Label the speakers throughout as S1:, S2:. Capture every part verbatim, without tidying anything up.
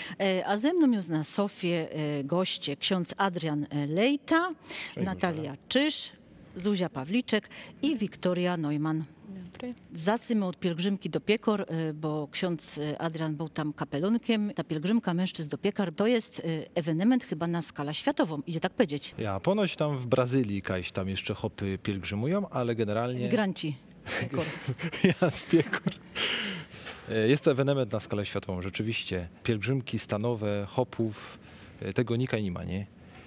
S1: E, A ze mną już na sofie e, goście ksiądz Adrian Lejta,
S2: Cześć,
S1: Natalia Czyż, Zuzia Pawliczek i Wiktoria Neumann.
S3: Dobry.
S1: Zacny od pielgrzymki do Piekor, e, bo ksiądz Adrian był tam kapelonkiem. Ta pielgrzymka mężczyzn do Piekar to jest e, ewenement chyba na skalę światową, idzie tak powiedzieć.
S2: Ja, ponoć tam w Brazylii kaś tam jeszcze hopy pielgrzymują, ale generalnie...
S1: Migranci z Piekor.
S2: Ja z Piekor. Jest to ewenement na skalę światową, rzeczywiście. Pielgrzymki stanowe, hopów, tego nikaj nie ma, nie?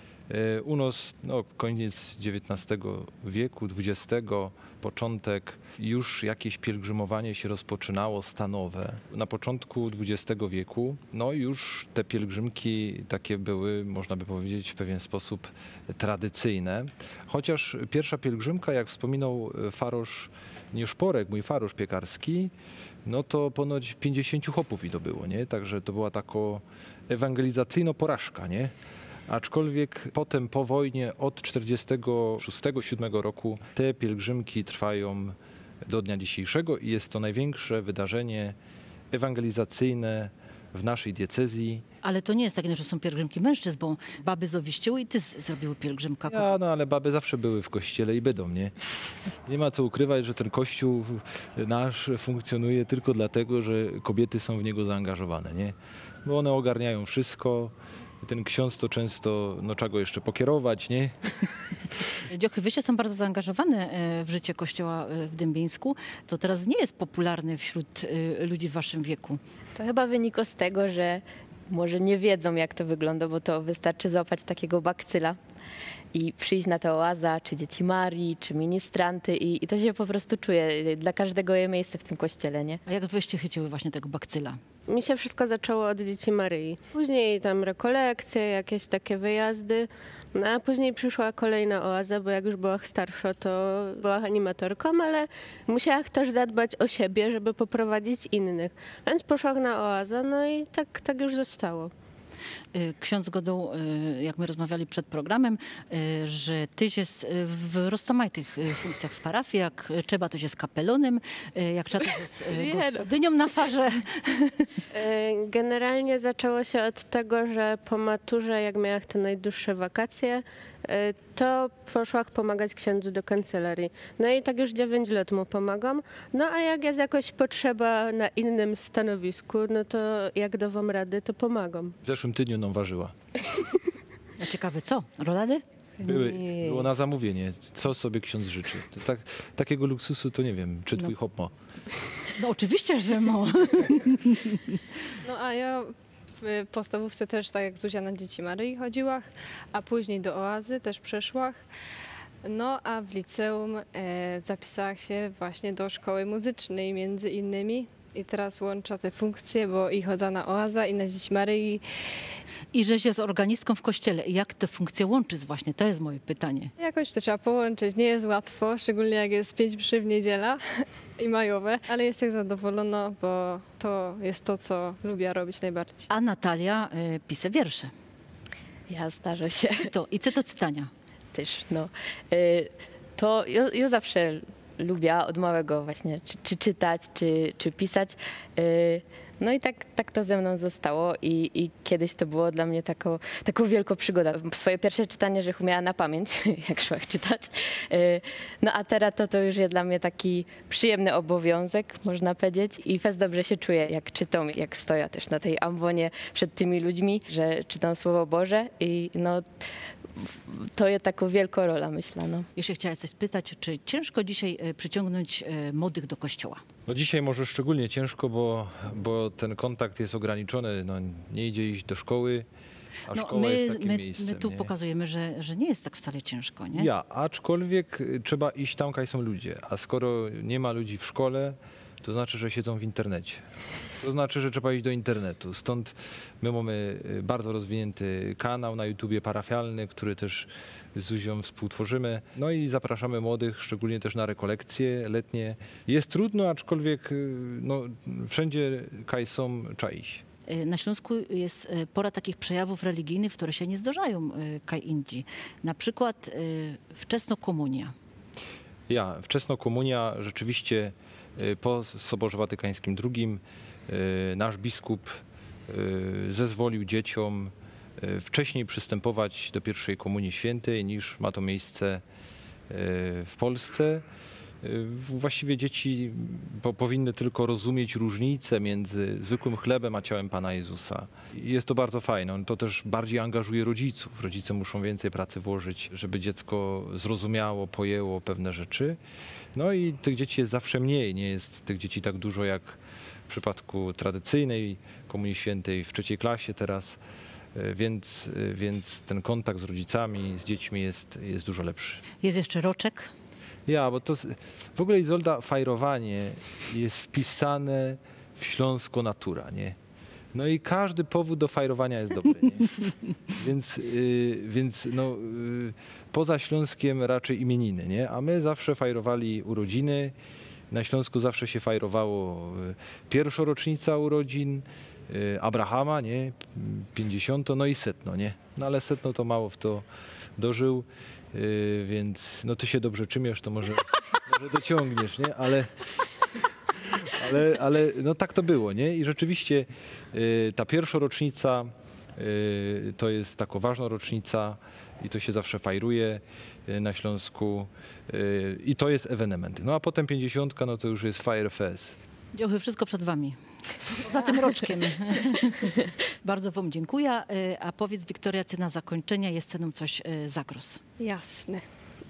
S2: U nas no, koniec dziewiętnastego wieku, dwudziestego, początek, już jakieś pielgrzymowanie się rozpoczynało stanowe. Na początku dwudziestego wieku, no już te pielgrzymki takie były, można by powiedzieć, w pewien sposób tradycyjne. Chociaż pierwsza pielgrzymka, jak wspominał farosz Nieszporek, mój farosz piekarski, no to ponoć pięćdziesięciu hopów i to było, nie? Także to była taka ewangelizacyjna porażka, nie? Aczkolwiek potem po wojnie od czterdziestego szóstego siódmego roku te pielgrzymki trwają do dnia dzisiejszego i jest to największe wydarzenie ewangelizacyjne w naszej diecezji.
S1: Ale to nie jest tak, że są pielgrzymki mężczyzn, bo baby z Owiściu i ty z- zrobiły pielgrzymka.
S2: Ja, no ale baby zawsze były w kościele i będą, nie? Nie ma co ukrywać, że ten kościół nasz funkcjonuje tylko dlatego, że kobiety są w niego zaangażowane, nie? Bo one ogarniają wszystko. Ten ksiądz to często, no trzeba go jeszcze pokierować, nie?
S1: Dziochy, wyście są bardzo zaangażowane e, w życie kościoła e, w Dębieńsku. To teraz nie jest popularne wśród e, ludzi w waszym wieku.
S3: To chyba wynika z tego, że może nie wiedzą, jak to wygląda, bo to wystarczy złapać takiego bakcyla i przyjść na tę oazę, czy dzieci Marii, czy ministranty i, i to się po prostu czuje. Dla każdego je miejsce w tym kościele, nie?
S1: A jak wyście chyciły właśnie tego bakcyla?
S4: Mi się wszystko zaczęło od Dzieci Maryi. Później tam rekolekcje, jakieś takie wyjazdy. No a później przyszła kolejna oaza, bo jak już była starsza, to była animatorką, ale musiała też zadbać o siebie, żeby poprowadzić innych. Więc poszła na oazę, no i tak, tak już zostało.
S1: E, Ksiądz Godą, e, jak my rozmawiali przed programem, e, że tyś jest e, w rozmaitych e, funkcjach w parafii. Jak trzeba, to jest kapelonem, e, jak trzeba, to jest e,
S4: Nie no.
S1: gospodynią na farze.
S4: E, Generalnie zaczęło się od tego, że po maturze, jak miałam te najdłuższe wakacje, e, to poszłam pomagać księdzu do kancelarii. No i tak już dziewięć lat mu pomagam. No a jak jest jakoś potrzeba na innym stanowisku, no to jak dawam rady, to pomagam.
S2: W zeszłym tygodniu nam ważyła.
S1: A ciekawe co? Rolady?
S2: Były,
S1: Nie.
S2: było na zamówienie, co sobie ksiądz życzy. To tak, takiego luksusu to nie wiem, czy twój hop ma.
S1: No oczywiście, że mo.
S5: No a ja w podstawówce też, tak jak Zuzia, na Dzieci Maryi chodziłam, a później do oazy też przeszłam. No a w liceum e, zapisałam się właśnie do szkoły muzycznej między innymi. I teraz łączę te funkcje, bo i chodzę na oaza i na Dzieci Maryi.
S1: I żeś jest organistką w kościele. Jak te funkcje łączyć właśnie? To jest moje pytanie.
S5: Jakoś to trzeba połączyć. Nie jest łatwo, szczególnie jak jest pięć mszy w niedziela i majowe, ale jestem zadowolona, bo to jest to, co lubię robić najbardziej.
S1: A Natalia y, pisze wiersze.
S3: Ja zdarza się
S1: To, I co to czytania?
S3: też, no. Y, To ja, ja zawsze lubię od małego właśnie czy, czy czytać, czy, czy pisać. Y, No i tak, tak to ze mną zostało i, i kiedyś to było dla mnie taką, taką wielką przygodą. Swoje pierwsze czytanie, że umiała na pamięć, jak szłam czytać. Y, No a teraz to, to już jest dla mnie taki przyjemny obowiązek, można powiedzieć. I fest dobrze się czuję, jak czytam, jak stoję też na tej amwonie przed tymi ludźmi, że czytam Słowo Boże i no to jest taką wielką rolę, myślę. No.
S1: Jeszcze chciałam coś spytać, czy ciężko dzisiaj y, przyciągnąć y, młodych do kościoła?
S2: No dzisiaj może szczególnie ciężko, bo, bo ten kontakt jest ograniczony. No, nie idzie iść do szkoły, a
S1: No,
S2: szkoła
S1: my,
S2: jest takim
S1: my,
S2: miejscem.
S1: my tu
S2: nie?
S1: pokazujemy, że, że nie jest tak wcale ciężko, nie?
S2: Ja, aczkolwiek y, trzeba iść tam, gdzie są ludzie. A skoro nie ma ludzi w szkole, to znaczy, że siedzą w internecie. To znaczy, że trzeba iść do internetu. Stąd my mamy y, bardzo rozwinięty kanał na YouTubie parafialny, który też z Zuzią współtworzymy. No i zapraszamy młodych, szczególnie też na rekolekcje letnie. Jest trudno, aczkolwiek y, no, wszędzie kaj są, trzeba iść.
S1: Y, Na Śląsku jest y, pora takich przejawów religijnych, które się nie zdarzają y, kaj indziej. Na przykład y, wczesnokomunia.
S2: Ja, wczesnokomunia rzeczywiście y, po Soborze Watykańskim drugim y, nasz biskup y, zezwolił dzieciom y, wcześniej przystępować do pierwszej komunii świętej niż ma to miejsce y, w Polsce. Y, Właściwie dzieci po, powinny tylko rozumieć różnicę między zwykłym chlebem a ciałem Pana Jezusa. I jest to bardzo fajne. To też bardziej angażuje rodziców. Rodzice muszą więcej pracy włożyć, żeby dziecko zrozumiało, pojęło pewne rzeczy. No i tych dzieci jest zawsze mniej. Nie jest tych dzieci tak dużo jak w przypadku tradycyjnej Komunii Świętej w trzeciej klasie teraz. Y, Więc, y, więc ten kontakt z rodzicami, z dziećmi jest, jest dużo lepszy.
S1: Jest jeszcze roczek.
S2: Ja, bo to z- w ogóle, Izolda, fajrowanie jest wpisane w śląsko natura, nie? No i każdy powód do fajrowania jest dobry, nie? Więc, y, więc no, y, poza Śląskiem raczej imieniny, nie? A my zawsze fajrowali urodziny. Na Śląsku zawsze się fajrowało y, pierwszorocznica urodzin, y, Abrahama, nie? pięćdziesiąte, no i setno, nie? No ale setno to mało w to dożył. Yy, więc no ty się dobrze czymiesz, to może, może dociągniesz, nie? Ale, ale, ale no tak to było, nie? I rzeczywiście yy, ta pierwsza rocznica yy, to jest taka ważna rocznica i to się zawsze fajruje yy, na Śląsku yy, i to jest ewenement. No a potem pięćdziesiątka, no to już jest Fire Fest.
S1: Dziochy, wszystko przed wami. Za tym roczkiem. Bardzo wam dziękuję. Y, A powiedz, Wiktoria, ty na zakończenie jest sceną coś y, zagróz.
S5: Jasne.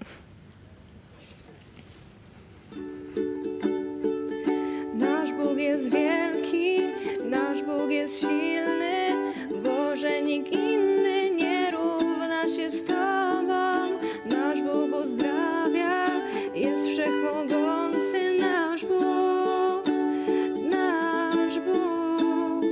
S6: Nasz Bóg jest wielki, nasz Bóg jest silny, Boże, nikt inny nie równa się z Tobą. Nasz Bóg uzdrawia, jest wszechmogący, nasz Bóg, nasz Bóg.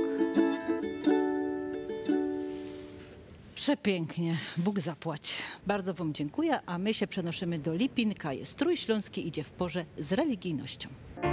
S1: Przepięknie. Bóg zapłać. Bardzo wam dziękuję, a my się przenosimy do Lipinka. Jest Strój Śląski idzie w porze z religijnością.